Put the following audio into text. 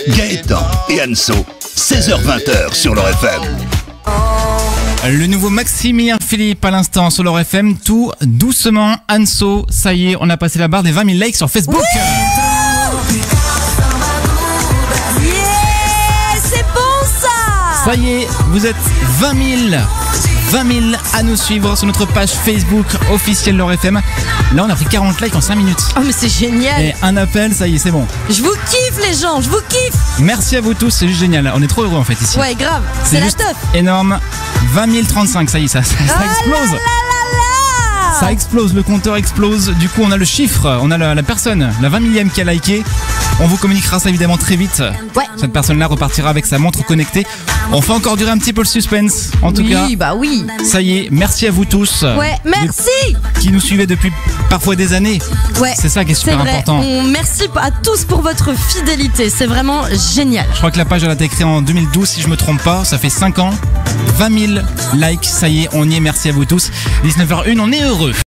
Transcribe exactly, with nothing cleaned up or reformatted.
Gaëtan et Anso, seize heures vingt sur l'Or F M. Le nouveau Maximilien Philippe à l'instant sur l'Or F M, tout doucement. Anso, ça y est, on a passé la barre des vingt mille likes sur Facebook. Oui, yeah, c'est bon ça. Ça y est, vous êtes vingt mille. vingt mille à nous suivre sur notre page Facebook officielle l'Or F M. Là, on a pris quarante likes en cinq minutes. Oh, mais c'est génial. Et un appel, ça y est, c'est bon. Je vous kiffe, les gens, je vous kiffe. Merci à vous tous, c'est juste génial. On est trop heureux en fait ici. Ouais, grave, c'est la juste teuf. énorme. vingt mille trente-cinq, ça y est, ça, ça, ça Oh explose. là là là là. Ça explose, le compteur explose. Du coup, on a le chiffre, on a la, la personne, la vingt millième qui a liké. On vous communiquera ça évidemment très vite. Ouais. Cette personne-là repartira avec sa montre connectée. On fait encore durer un petit peu le suspense. En tout oui, cas, bah oui. ça y est, merci à vous tous. Ouais, merci. Qui nous suivez depuis parfois des années. Ouais, C'est ça qui est super vrai. important. On, merci à tous pour votre fidélité, c'est vraiment génial. Je crois que la page elle a été créée en deux mille douze si je me trompe pas, ça fait cinq ans. vingt mille likes, ça y est, on y est, merci à vous tous. dix-neuf heures une, on est heureux.